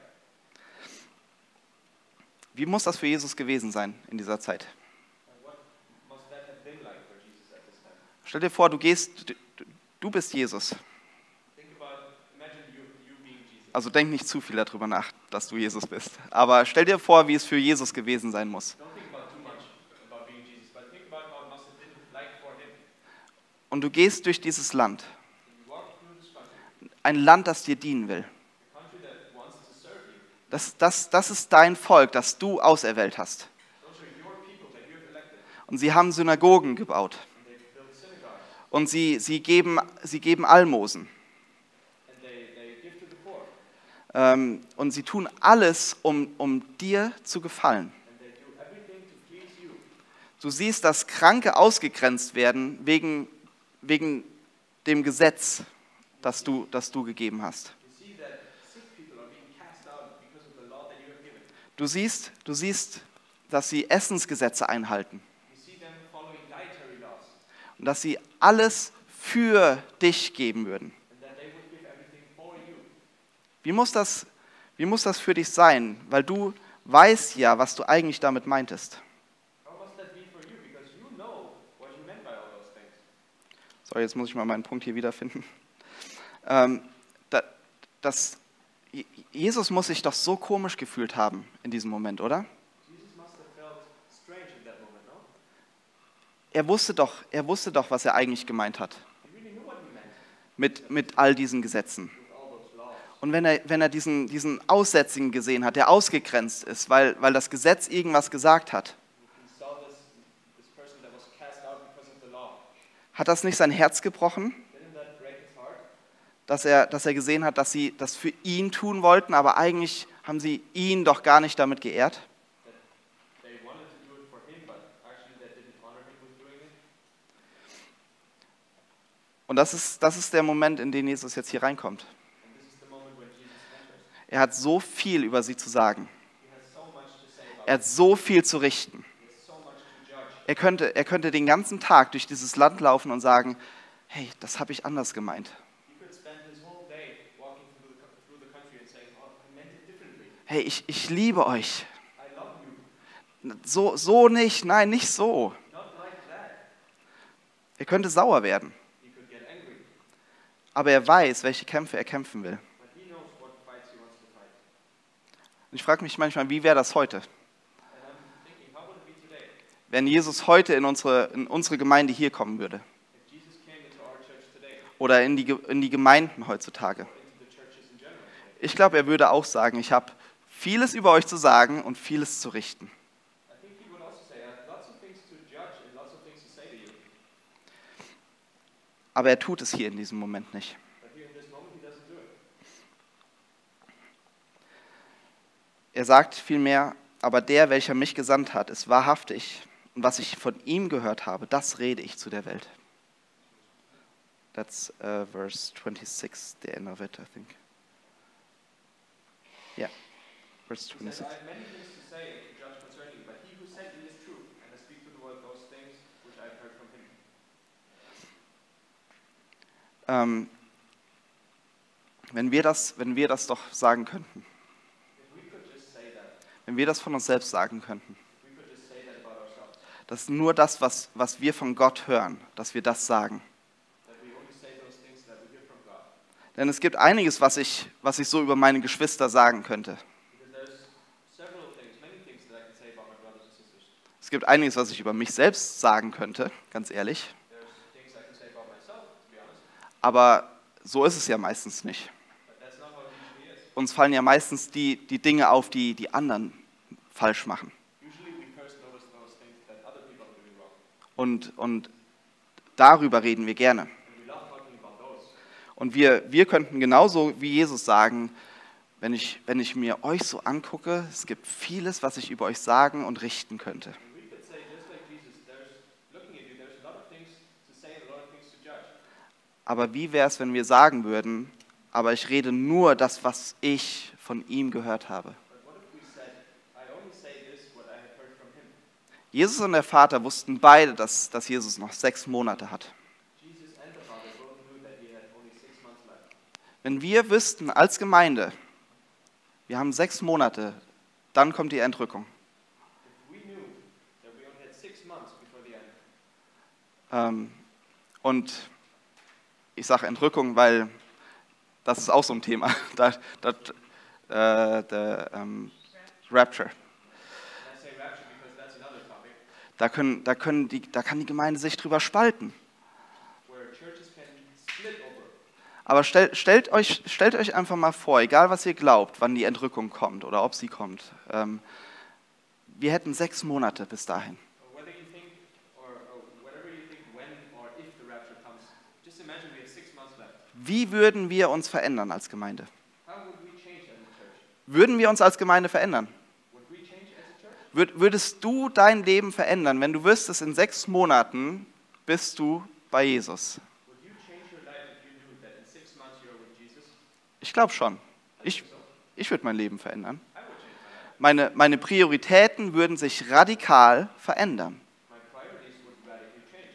Speaker 1: Wie muss das für Jesus gewesen sein in dieser Zeit?
Speaker 2: And what must that have been like for Jesus at this time?
Speaker 1: Stell dir vor, du bist Jesus.
Speaker 2: Imagine you being Jesus.
Speaker 1: Also denk nicht zu viel darüber nach, dass du Jesus bist. Aber stell dir vor, wie es für Jesus gewesen sein muss.
Speaker 2: Don't think about too much about being Jesus, but think about how it must have been like for him.
Speaker 1: Und du gehst durch dieses Land.
Speaker 2: And you walk through this country,
Speaker 1: Ein Land, das dir dienen will.
Speaker 2: a country that wants to serve you.
Speaker 1: Das ist dein Volk, das du auserwählt hast.
Speaker 2: Those are your people that you have elected.
Speaker 1: Und sie haben Synagogen gebaut.
Speaker 2: And they build synagogues.
Speaker 1: Und sie geben Almosen.
Speaker 2: And they give to the poor.
Speaker 1: Und sie tun alles, um dir zu gefallen.
Speaker 2: And they do everything to please you.
Speaker 1: Du siehst, dass Kranke ausgegrenzt werden wegen dem Gesetz, das du gegeben hast.
Speaker 2: You see that sick people are being cast out because of the law that you have given.
Speaker 1: Du siehst, dass sie Essensgesetze einhalten
Speaker 2: You see them following dietary laws.
Speaker 1: und dass sie alles für dich geben würden.
Speaker 2: And that they would give everything for you.
Speaker 1: Wie muss das für dich sein? Weil du weißt ja, was du eigentlich damit meintest.
Speaker 2: How must that be for you? Because you know what you meant by all those things.
Speaker 1: So, jetzt muss ich mal meinen Punkt hier wiederfinden. Jesus muss sich doch so komisch gefühlt haben in diesem Moment, oder?
Speaker 2: Jesus must have felt strange in that moment, no?
Speaker 1: Er wusste doch, was er eigentlich gemeint hat
Speaker 2: He really knew what he meant
Speaker 1: mit all diesen Gesetzen.
Speaker 2: with all those laws.
Speaker 1: Und wenn er diesen Aussätzigen gesehen hat, der ausgegrenzt ist, weil das Gesetz irgendwas gesagt hat,
Speaker 2: He saw this person that was cast out because of the law.
Speaker 1: hat das nicht sein Herz gebrochen,
Speaker 2: Didn't that break his heart?
Speaker 1: dass er gesehen hat, dass sie das für ihn tun wollten, aber eigentlich haben sie ihn doch gar nicht damit geehrt?
Speaker 2: That they wanted to do it for him, but actually that didn't honor him with doing it.
Speaker 1: Und das ist der Moment, in den Jesus jetzt hier reinkommt.
Speaker 2: And this is the moment when Jesus enters.
Speaker 1: Er hat so viel über sie zu sagen.
Speaker 2: He has so much to say about
Speaker 1: Er hat so viel zu richten.
Speaker 2: it. He has so much to judge.
Speaker 1: Er könnte den ganzen Tag durch dieses Land laufen und sagen, hey, das habe ich anders gemeint.
Speaker 2: He could spend his whole day walking through
Speaker 1: hey, ich liebe euch.
Speaker 2: I love you.
Speaker 1: So nicht, nein, nicht so.
Speaker 2: Not like that.
Speaker 1: Er könnte sauer werden,
Speaker 2: He could get angry.
Speaker 1: aber er weiß, welche Kämpfe er kämpfen will.
Speaker 2: But he knows what fights he wants to fight.
Speaker 1: Und ich frage mich manchmal, wie wäre das heute?
Speaker 2: And I'm thinking, how would it be today
Speaker 1: Wenn Jesus heute in unsere Gemeinde hier kommen würde
Speaker 2: if Jesus came into our church today,
Speaker 1: oder in die Gemeinden heutzutage.
Speaker 2: or into the churches in general today?
Speaker 1: Ich glaube, er würde auch sagen, ich habe vieles über euch zu sagen und vieles zu richten.
Speaker 2: I think he would also say, I have lots of things to judge and lots of things to say to you.
Speaker 1: Aber er tut es hier in diesem Moment nicht.
Speaker 2: But here in this moment, he doesn't do it.
Speaker 1: Er sagt vielmehr, aber der, welcher mich gesandt hat, ist wahrhaftig. Und was ich von ihm gehört habe, das rede ich zu der Welt. That's verse 26, the end of it, I think. Yeah, verse
Speaker 2: He
Speaker 1: 26.
Speaker 2: says, I have many things to say and to judge concerning you, but he who sent me is true, and I speak to the world those things which I have heard from him.
Speaker 1: Wenn wir das doch sagen könnten,
Speaker 2: If we could just say that,
Speaker 1: wenn wir das von uns selbst sagen könnten,
Speaker 2: if we could just say that about ourselves,
Speaker 1: dass nur das, was wir von Gott hören, dass wir das sagen.
Speaker 2: that we only say those things that we hear from God.
Speaker 1: Denn es gibt einiges, was ich so über meine Geschwister sagen könnte.
Speaker 2: Because there's several things, many things that I can say about my brothers and sisters.
Speaker 1: Es gibt einiges, was ich über mich selbst sagen könnte, ganz ehrlich.
Speaker 2: There's things I can say about myself, to be honest,
Speaker 1: Aber so ist es ja meistens nicht.
Speaker 2: but that's not how it usually is.
Speaker 1: Uns fallen ja meistens die Dinge auf, die anderen falsch machen.
Speaker 2: Usually we first notice those things that other people are doing wrong,
Speaker 1: Und darüber reden wir gerne.
Speaker 2: and we love talking about those.
Speaker 1: Und wir könnten genauso wie Jesus sagen, wenn ich mir euch so angucke, es gibt vieles, was ich über euch sagen und richten könnte.
Speaker 2: And we could say just like Jesus, looking at you, there's a lot of things to say and a lot of things to judge.
Speaker 1: Aber wie wäre es, wenn wir sagen würden, aber ich rede nur das, was ich von ihm gehört habe.
Speaker 2: But what if we said, I only say this what I have heard from him?
Speaker 1: Jesus und der Vater wussten beide, dass Jesus noch 6 Monate hat.
Speaker 2: Jesus and the Father both knew that he had only 6 months left.
Speaker 1: Wenn wir wüssten als Gemeinde, wir haben 6 Monate, dann kommt die Entrückung.
Speaker 2: If we knew that we only had 6 months before the end,
Speaker 1: Und ich sage Entrückung, weil das ist auch so ein Thema. Rapture.
Speaker 2: and I say rapture because that's another topic,
Speaker 1: Da kann die Gemeinde sich drüber spalten.
Speaker 2: where churches can split over.
Speaker 1: Aber stellt euch einfach mal vor, egal was ihr glaubt, wann die Entrückung kommt oder ob sie kommt. Wir hätten 6 Monate bis dahin.
Speaker 2: Or whether you think, or whatever you think when or if the rapture comes, just imagine we have 6 months left.
Speaker 1: Wie würden wir uns verändern als Gemeinde?
Speaker 2: How would we change as a church?
Speaker 1: Würden wir uns als Gemeinde verändern?
Speaker 2: Would we change as a church?
Speaker 1: Würdest du dein Leben verändern, wenn du wüsstest, in 6 Monaten bist du bei Jesus?
Speaker 2: Would you change your life if you knew that in 6 months you're with Jesus?
Speaker 1: Ich glaube schon.
Speaker 2: I think so.
Speaker 1: Ich würde mein Leben verändern.
Speaker 2: I would change my life.
Speaker 1: Meine Prioritäten würden sich radikal verändern.
Speaker 2: My priorities would radically change.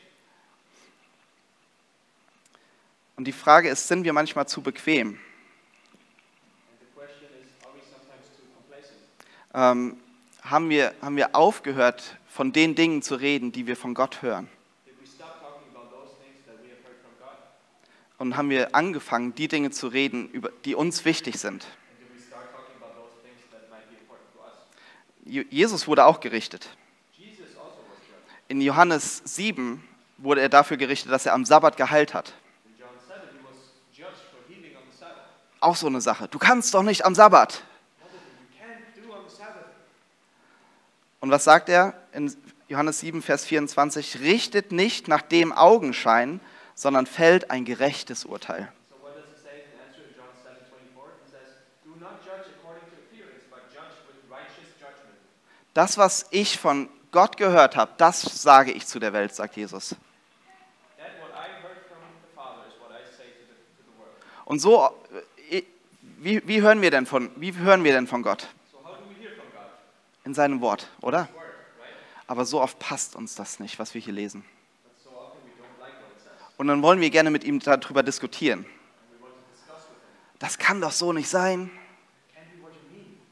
Speaker 1: Und die Frage ist, sind wir manchmal zu bequem?
Speaker 2: And the question is, are we sometimes too complacent?
Speaker 1: Haben wir aufgehört, von den Dingen zu reden, die wir von Gott hören?
Speaker 2: Did we stop talking about those things that we have heard from God?
Speaker 1: Und haben wir angefangen, die Dinge zu reden, die uns wichtig sind?
Speaker 2: And did we start talking about those things that might be important to us?
Speaker 1: Jesus wurde auch gerichtet.
Speaker 2: Jesus also was judged.
Speaker 1: In Johannes 7 wurde er dafür gerichtet, dass er am Sabbat geheilt hat.
Speaker 2: In John 7, he was judged for healing on the Sabbath.
Speaker 1: Auch so eine Sache. Du kannst doch nicht am Sabbat.
Speaker 2: Another thing you can't do on the Sabbath.
Speaker 1: Und was sagt er in Johannes 7, Vers 24? Richtet nicht nach dem Augenschein, sondern fällt ein gerechtes Urteil.
Speaker 2: So what does it say in answer in John 7:24? It says, do not judge according to appearance, but judge with righteous judgment.
Speaker 1: Das, was ich von Gott gehört habe, das sage ich zu der Welt, sagt Jesus.
Speaker 2: That what I heard from the Father is what I say to the world.
Speaker 1: Und so, wie hören wir denn von Gott?
Speaker 2: So how do we hear from God?
Speaker 1: In seinem Wort, oder?
Speaker 2: Word, right?
Speaker 1: Aber so oft passt uns das nicht, was wir hier lesen.
Speaker 2: But so often we don't like what it says.
Speaker 1: Und dann wollen wir gerne mit ihm darüber diskutieren.
Speaker 2: And we want to discuss with him.
Speaker 1: Das kann doch so nicht sein.
Speaker 2: Can't be what you mean.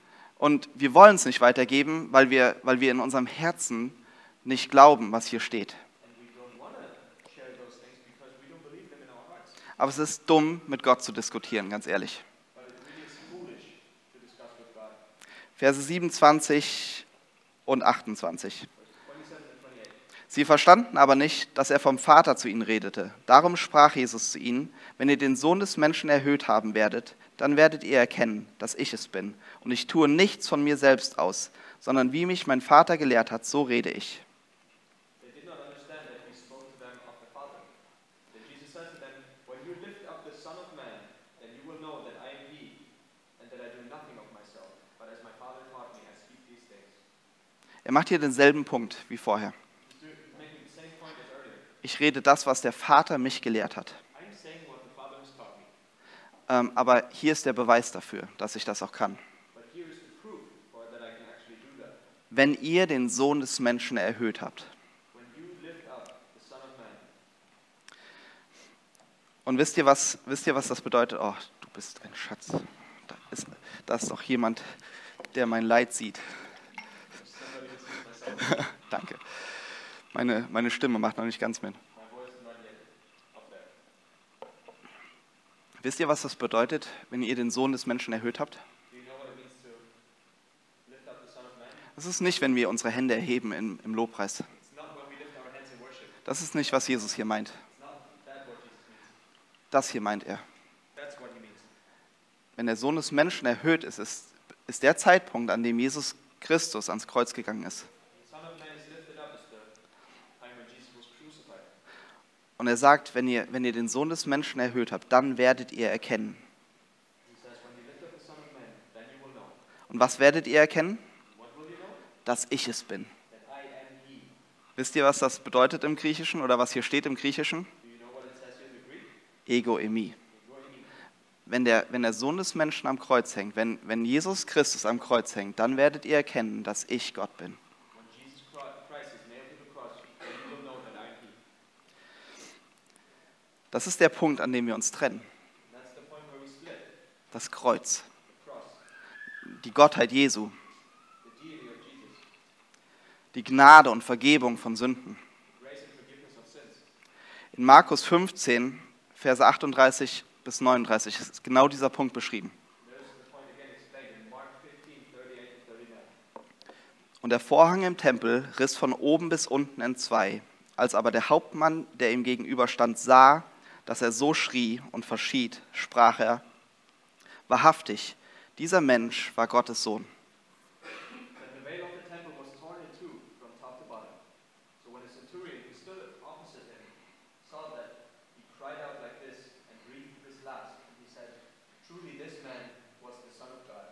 Speaker 1: Und wir wollen es nicht weitergeben, weil wir in unserem Herzen nicht glauben, was hier steht.
Speaker 2: And we don't want to share those things because we don't believe them in our hearts.
Speaker 1: Aber es ist dumm, mit Gott zu diskutieren, ganz ehrlich.
Speaker 2: But it really is foolish to discuss with God.
Speaker 1: Verse 27 und 28.
Speaker 2: 27 and 28.
Speaker 1: Sie verstanden aber nicht, dass er vom Vater zu ihnen redete. Darum sprach Jesus zu ihnen: Wenn ihr den Sohn des Menschen erhöht haben werdet, dann werdet ihr erkennen, dass ich es bin. Und ich tue nichts von mir selbst aus, sondern wie mich mein Vater gelehrt hat, so rede ich.
Speaker 2: They did not understand that he spoke to them of the Father. Then Jesus said to them, when you lift up the Son of Man, then you will know that I am he, and that I do nothing of myself, but as my Father taught me, I speak these things.
Speaker 1: Er macht hier denselben Punkt wie vorher.
Speaker 2: He's making the same point as earlier.
Speaker 1: Ich rede das, was der Vater mich gelehrt hat.
Speaker 2: I'm saying what the Father has taught me.
Speaker 1: Aber hier ist der Beweis dafür, dass ich das auch kann.
Speaker 2: But here is the proof for that I can actually do that.
Speaker 1: Wenn ihr den Sohn des Menschen erhöht habt.
Speaker 2: When you lift up the Son of Man.
Speaker 1: Und wisst ihr, was das bedeutet? Oh, du bist ein Schatz. Da ist doch jemand, der mein Leid sieht.
Speaker 2: Somebody who sees my suffering.
Speaker 1: Danke. Meine Stimme macht noch nicht ganz mit.
Speaker 2: My voice is not yet up there.
Speaker 1: Wisst ihr, was das bedeutet, wenn ihr den Sohn des Menschen erhöht habt?
Speaker 2: Do you know what it means to lift up the Son of Man?
Speaker 1: Das ist nicht, wenn wir unsere Hände erheben im Lobpreis.
Speaker 2: It's not when we lift our hands in worship.
Speaker 1: Das ist nicht, was Jesus hier meint.
Speaker 2: It's not that what Jesus means.
Speaker 1: Das hier meint er.
Speaker 2: That's what he means.
Speaker 1: Wenn der Sohn des Menschen erhöht ist der Zeitpunkt, an dem Jesus Christus ans Kreuz gegangen ist.
Speaker 2: The Son of Man is lifted up as the time when Jesus was crucified.
Speaker 1: Und er sagt, wenn ihr den Sohn des Menschen erhöht habt, dann werdet ihr erkennen.
Speaker 2: He says, when you lift up the Son of Man, then you will know.
Speaker 1: Und was werdet ihr erkennen?
Speaker 2: What will you know?
Speaker 1: Dass ich es bin.
Speaker 2: That I am he.
Speaker 1: Wisst ihr, was das bedeutet im Griechischen oder was hier steht im Griechischen?
Speaker 2: Do you know what it says here in the Greek?
Speaker 1: Ego eimi.
Speaker 2: Ego eimi.
Speaker 1: Wenn der Sohn des Menschen am Kreuz hängt, wenn Jesus Christus am Kreuz hängt, dann werdet ihr erkennen, dass ich Gott bin.
Speaker 2: When Jesus Christ is nailed to the cross, then you will know that I am he.
Speaker 1: Das ist der Punkt, an dem wir uns trennen.
Speaker 2: And that's the point where we split.
Speaker 1: Das Kreuz,
Speaker 2: The cross.
Speaker 1: die Gottheit Jesu,
Speaker 2: The deity of Jesus.
Speaker 1: die Gnade und Vergebung von Sünden.
Speaker 2: Grace and forgiveness of sins.
Speaker 1: In Markus 15, Verse 38 bis 39 ist genau dieser Punkt beschrieben.
Speaker 2: There's the point again explained in Mark 15, 38 and 39.
Speaker 1: Und der Vorhang im Tempel riss von oben bis unten entzwei. Als aber der Hauptmann, der ihm gegenüberstand, sah, dass er so schrie und verschied, sprach er: Wahrhaftig, dieser Mensch war Gottes Sohn.
Speaker 2: Then the veil of the temple was torn in two from top to bottom. So when a centurion who stood opposite him saw that, he cried out like this and breathed his last. And he said, truly this man was the Son of God.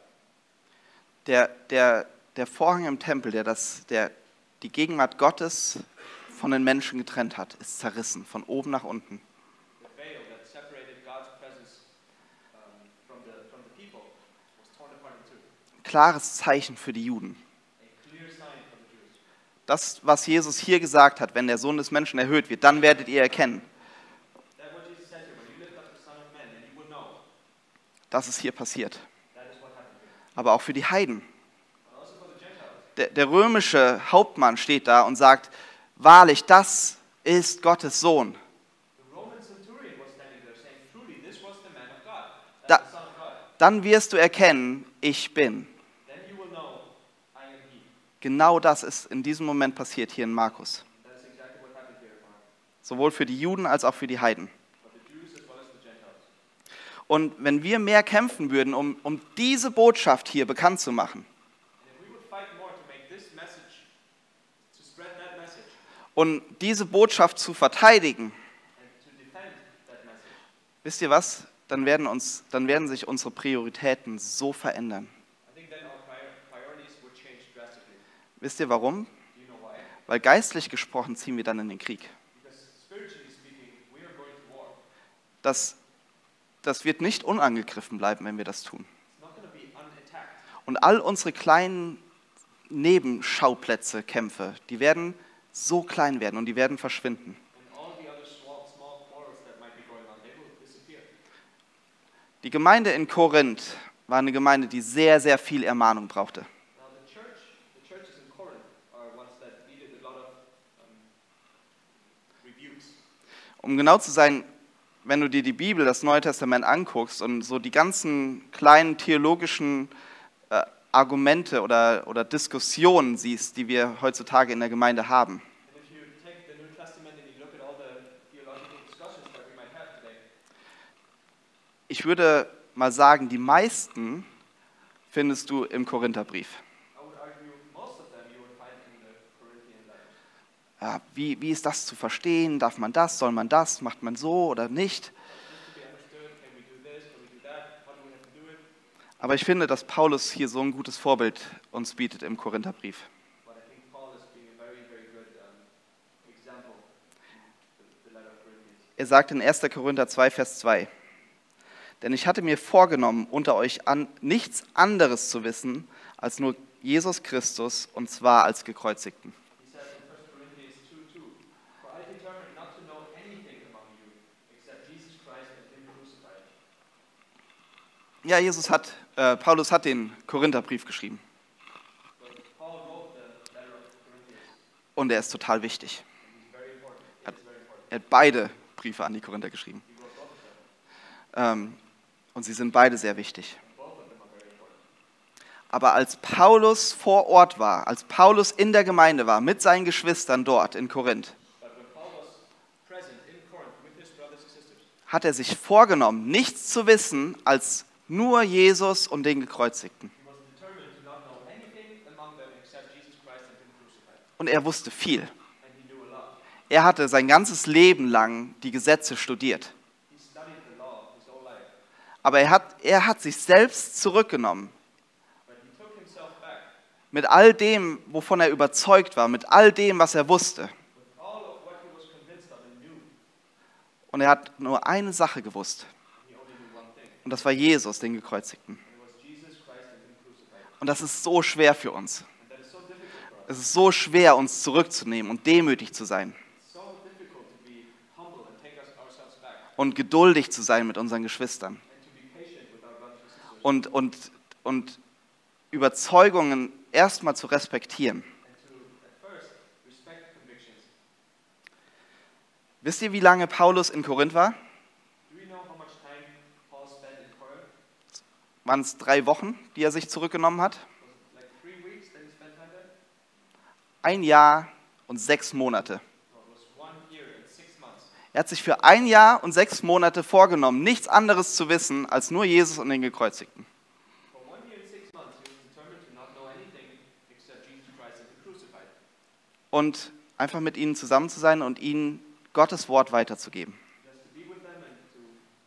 Speaker 1: Der Vorhang im Tempel, der die Gegenwart Gottes von den Menschen getrennt hat, ist zerrissen, von oben nach unten.
Speaker 2: The veil that separated God's presence from the people was torn apart in two.
Speaker 1: Klares Zeichen für die Juden.
Speaker 2: A clear sign for the Jews.
Speaker 1: Das, was Jesus hier gesagt hat, wenn der Sohn des Menschen erhöht wird, dann werdet ihr erkennen.
Speaker 2: That what Jesus said here, when you lift up the Son of Man, then you will know.
Speaker 1: Das ist hier passiert.
Speaker 2: That is what happened here.
Speaker 1: Aber auch für die Heiden.
Speaker 2: And also for the Gentiles.
Speaker 1: Der römische Hauptmann steht da und sagt: Wahrlich, das ist Gottes Sohn.
Speaker 2: The Roman centurion was standing there saying, truly this was the man of God.
Speaker 1: Da-
Speaker 2: That's the Son of God.
Speaker 1: Dann wirst du erkennen, ich bin.
Speaker 2: Then you will know I am he.
Speaker 1: Genau das ist in diesem Moment passiert hier in Markus.
Speaker 2: That is exactly what happened here in Mark.
Speaker 1: Sowohl für die Juden als auch für die Heiden.
Speaker 2: For the Jews as well as the Gentiles.
Speaker 1: Und wenn wir mehr kämpfen würden, um diese Botschaft hier bekannt zu machen
Speaker 2: And if we would fight more to make this message, to spread that message,
Speaker 1: und diese Botschaft zu verteidigen,
Speaker 2: and to defend that message,
Speaker 1: wisst ihr was? Dann werden sich unsere Prioritäten so verändern.
Speaker 2: I think then our priorities would change drastically.
Speaker 1: Wisst ihr warum?
Speaker 2: Do you know why?
Speaker 1: Weil geistlich gesprochen ziehen wir dann in den Krieg.
Speaker 2: Because spiritually speaking, we are going to war.
Speaker 1: Das wird nicht unangegriffen bleiben, wenn wir das tun.
Speaker 2: It's not going to be unattacked.
Speaker 1: Und all unsere kleinen Nebenschauplätze, Kämpfe, die werden so klein werden und die werden verschwinden.
Speaker 2: And all the other small quarrels that might be going on, they will disappear.
Speaker 1: Die Gemeinde in Korinth war eine Gemeinde, die sehr, sehr viel Ermahnung brauchte.
Speaker 2: Now the churches in Corinth are ones that needed a lot of rebukes.
Speaker 1: Um genau zu sein, wenn du dir die Bibel, das Neue Testament anguckst und so die ganzen kleinen theologischen Argumente oder Diskussionen siehst, die wir heutzutage in der Gemeinde haben,
Speaker 2: And if you take the New Testament and you look at all the theological discussions that we might have today,
Speaker 1: ich würde mal sagen, die meisten findest du im Korintherbrief.
Speaker 2: I would argue most of them you would find in the Corinthian letters.
Speaker 1: Ja, wie ist das zu verstehen? Darf man das? Soll man das? Macht man so oder nicht?
Speaker 2: Just to be understood, can we do this, can we do that, how do we have to do it?
Speaker 1: Aber ich finde, dass Paulus hier so ein gutes Vorbild uns bietet im Korintherbrief.
Speaker 2: But I think Paul is being a very, very good example in the letter of Corinthians.
Speaker 1: Er sagt in 1. Korinther 2, Vers 2, denn ich hatte mir vorgenommen, unter euch nichts anderes zu wissen, als nur Jesus Christus, und zwar als Gekreuzigten.
Speaker 2: He says in 1 Corinthians 2:2, for I determined not to know anything among you except Jesus Christ and Him crucified.
Speaker 1: Ja, Paulus hat den Korintherbrief geschrieben
Speaker 2: But Paul wrote the letter of Corinthians,
Speaker 1: und er ist total wichtig.
Speaker 2: and he's very important. It is very important.
Speaker 1: Er hat beide Briefe an die Korinther geschrieben.
Speaker 2: He wrote both of them.
Speaker 1: Und sie sind beide sehr wichtig.
Speaker 2: Both of them are very important.
Speaker 1: Aber als Paulus vor Ort war, als Paulus in der Gemeinde war, mit seinen Geschwistern dort in Korinth,
Speaker 2: But when Paul was present in Corinth with his brothers and sisters,
Speaker 1: hat er sich vorgenommen, nichts zu wissen als nur Jesus und den Gekreuzigten.
Speaker 2: he was determined to not know anything among them except Jesus Christ and Him crucified.
Speaker 1: Und er wusste viel.
Speaker 2: And he knew a lot.
Speaker 1: Er hatte sein ganzes Leben lang die Gesetze studiert.
Speaker 2: He studied the law his whole life.
Speaker 1: Aber er hat sich selbst zurückgenommen.
Speaker 2: But he took himself back
Speaker 1: Mit all dem, wovon er überzeugt war, mit all dem, was er wusste.
Speaker 2: with all of what he was convinced of and knew.
Speaker 1: Und er hat nur eine Sache gewusst.
Speaker 2: He only knew one thing.
Speaker 1: Und das war Jesus, den Gekreuzigten.
Speaker 2: And it was Jesus Christ and Him crucified.
Speaker 1: Und das ist so schwer für uns.
Speaker 2: And that is so difficult for us.
Speaker 1: Es ist so schwer, uns zurückzunehmen und demütig zu sein.
Speaker 2: It's so difficult to be humble and take ourselves back
Speaker 1: Und geduldig zu sein mit unseren Geschwistern.
Speaker 2: and to be patient with our brothers and sisters
Speaker 1: Und Überzeugungen erstmal zu respektieren.
Speaker 2: and to at first respect convictions.
Speaker 1: Wisst ihr, wie lange Paulus in Korinth war?
Speaker 2: Do you know how much time Paul spent in Corinth?
Speaker 1: Waren es 3 Wochen, die er sich zurückgenommen hat?
Speaker 2: Was it like 3 weeks that he spent time there?
Speaker 1: 1 Jahr und 6 Monate.
Speaker 2: No, it was 1 year and 6 months.
Speaker 1: Er hat sich für 1 Jahr und 6 Monate vorgenommen, nichts anderes zu wissen als nur Jesus und den Gekreuzigten.
Speaker 2: For 1 year and 6 months, he was determined to not know anything except Jesus Christ and Him crucified.
Speaker 1: Und einfach mit ihnen zusammen zu sein und ihnen Gottes Wort weiterzugeben.
Speaker 2: Just to be with them and to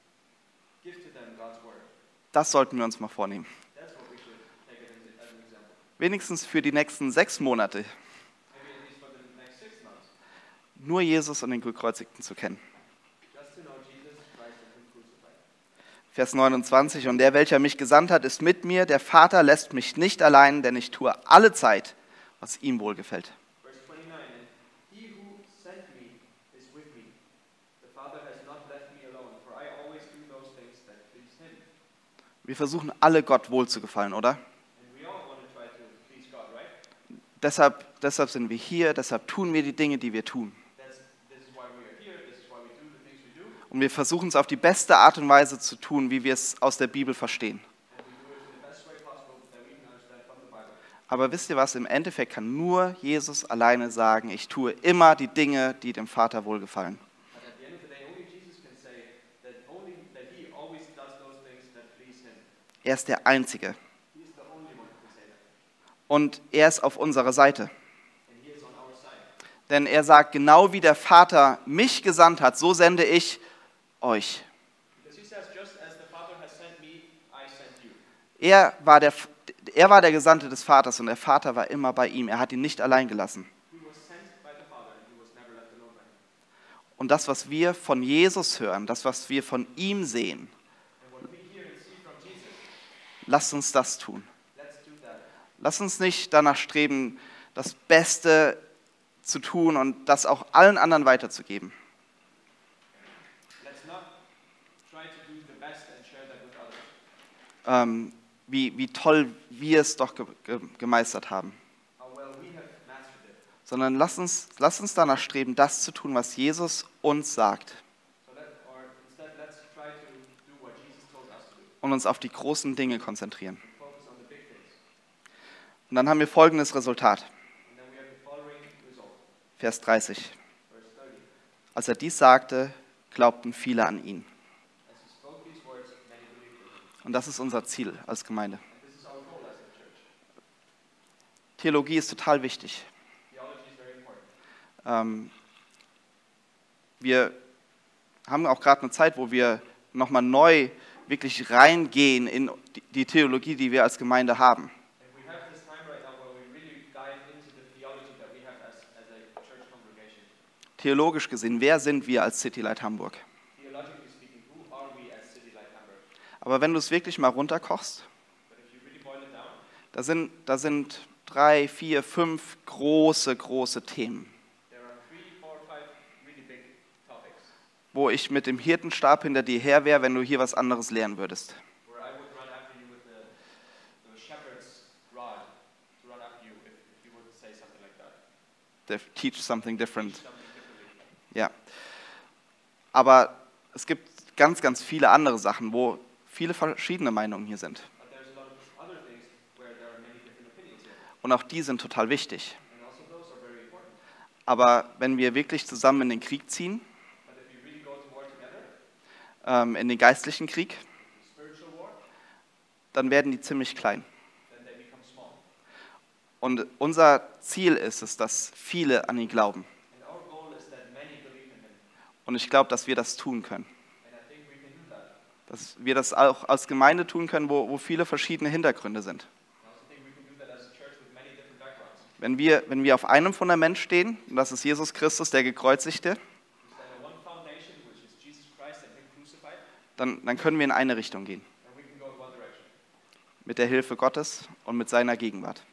Speaker 2: give to them God's word.
Speaker 1: Das sollten wir uns mal vornehmen.
Speaker 2: That's what we should take it as an example.
Speaker 1: Wenigstens für die nächsten 6 Monate
Speaker 2: Maybe at least for the next 6 months.
Speaker 1: nur Jesus und den Gekreuzigten zu kennen.
Speaker 2: Just to know Jesus Christ and Him crucified.
Speaker 1: Vers 29, und der, welcher mich gesandt hat, ist mit mir. Der Vater lässt mich nicht allein, denn ich tue alle Zeit, was ihm wohlgefällt.
Speaker 2: Verse 29, and he who sent me is with me. The Father has not left me alone, for I always do those things that please Him.
Speaker 1: Wir versuchen alle Gott wohlzugefallen, oder?
Speaker 2: And we all want to try to please God, right?
Speaker 1: Deshalb sind wir hier, deshalb tun wir die Dinge, die wir tun.
Speaker 2: This is why we are here, this is why we do the things we do,
Speaker 1: Und wir versuchen es auf die beste Art und Weise zu tun, wie wir es aus der Bibel verstehen.
Speaker 2: and we do it in the best way possible that we can understand from the Bible.
Speaker 1: Aber wisst ihr was, im Endeffekt kann nur Jesus alleine sagen, ich tue immer die Dinge, die dem Vater wohlgefallen.
Speaker 2: But at the end of the day, only Jesus can say that He always does those things that please Him.
Speaker 1: Er ist der Einzige.
Speaker 2: He is the only one who can say that.
Speaker 1: Und er ist auf unserer Seite.
Speaker 2: And He is on our side.
Speaker 1: Denn er sagt, genau wie der Vater mich gesandt hat, so sende ich euch.
Speaker 2: Because He says, just as the Father has sent me, I sent you.
Speaker 1: Er war der Gesandte des Vaters und der Vater war immer bei ihm. Er hat ihn nicht allein gelassen.
Speaker 2: He was sent by the Father and He was never left alone by Him.
Speaker 1: Und das, was wir von Jesus hören, das, was wir von ihm sehen,
Speaker 2: And what we hear and see from Jesus,
Speaker 1: lasst uns das tun.
Speaker 2: let's do that.
Speaker 1: Lasst uns nicht danach streben, das Beste zu tun und das auch allen anderen weiterzugeben.
Speaker 2: Let's not try to do the best and share that with others.
Speaker 1: wie toll wir es doch gemeistert haben,
Speaker 2: how well we have mastered it.
Speaker 1: sondern lass uns danach streben, das zu tun, was Jesus uns sagt
Speaker 2: Instead, let's try to do what Jesus told us to do.
Speaker 1: und uns auf die großen Dinge konzentrieren.
Speaker 2: Focus on the big things.
Speaker 1: Und dann haben wir folgendes Resultat,
Speaker 2: And then we have the following result.
Speaker 1: Vers 30.
Speaker 2: Verse 30.
Speaker 1: Als er dies sagte, glaubten viele an ihn.
Speaker 2: As he spoke these words, many believed him.
Speaker 1: Und das ist unser Ziel als Gemeinde.
Speaker 2: And this is our goal as a church.
Speaker 1: Theologie ist total wichtig.
Speaker 2: Theology is very important.
Speaker 1: Wir haben auch gerade eine Zeit, wo wir nochmal neu wirklich reingehen in die Theologie, die wir als Gemeinde haben.
Speaker 2: And we have this time right now where we really dive into the theology that we have as a church congregation.
Speaker 1: Theologisch gesehen, wer sind wir als City Light Hamburg?
Speaker 2: Theologically speaking, who are we as City Light Hamburg?
Speaker 1: Aber wenn du es wirklich mal runterkochst,
Speaker 2: But if you really boil it down,
Speaker 1: da sind 3, 4, 5 große Themen,
Speaker 2: there are 3, 4, 5 really big topics
Speaker 1: wo ich mit dem Hirtenstab hinter dir her wäre, wenn du hier was anderes lernen würdest.
Speaker 2: where I would run after you with the shepherd's rod to run after you if you were to say something like that.
Speaker 1: Teach something different.
Speaker 2: Something differently.
Speaker 1: Ja. Aber es gibt ganz viele andere Sachen, wo viele verschiedene Meinungen hier sind.
Speaker 2: But there's a lot of other things where there are many different opinions here.
Speaker 1: Und auch die sind total wichtig.
Speaker 2: And also those are very important.
Speaker 1: Aber wenn wir wirklich zusammen in den Krieg ziehen,
Speaker 2: But if you really go to war together,
Speaker 1: in den geistlichen Krieg,
Speaker 2: spiritual war,
Speaker 1: dann werden die ziemlich klein.
Speaker 2: then they become small.
Speaker 1: Und unser Ziel ist es, dass viele an ihn glauben.
Speaker 2: And our goal is that many believe in him.
Speaker 1: Und ich glaube, dass wir das tun können.
Speaker 2: And I think we can do that.
Speaker 1: Dass wir das auch als Gemeinde tun können, wo viele verschiedene Hintergründe sind.
Speaker 2: I also think we can do that as a church with many different backgrounds.
Speaker 1: Wenn wir auf einem Fundament stehen, und das ist Jesus Christus, der Gekreuzigte,
Speaker 2: We stand on one foundation, which is Jesus Christ and him crucified,
Speaker 1: dann können wir in eine Richtung gehen.
Speaker 2: and we can go in one direction.
Speaker 1: Mit der Hilfe Gottes und mit seiner Gegenwart.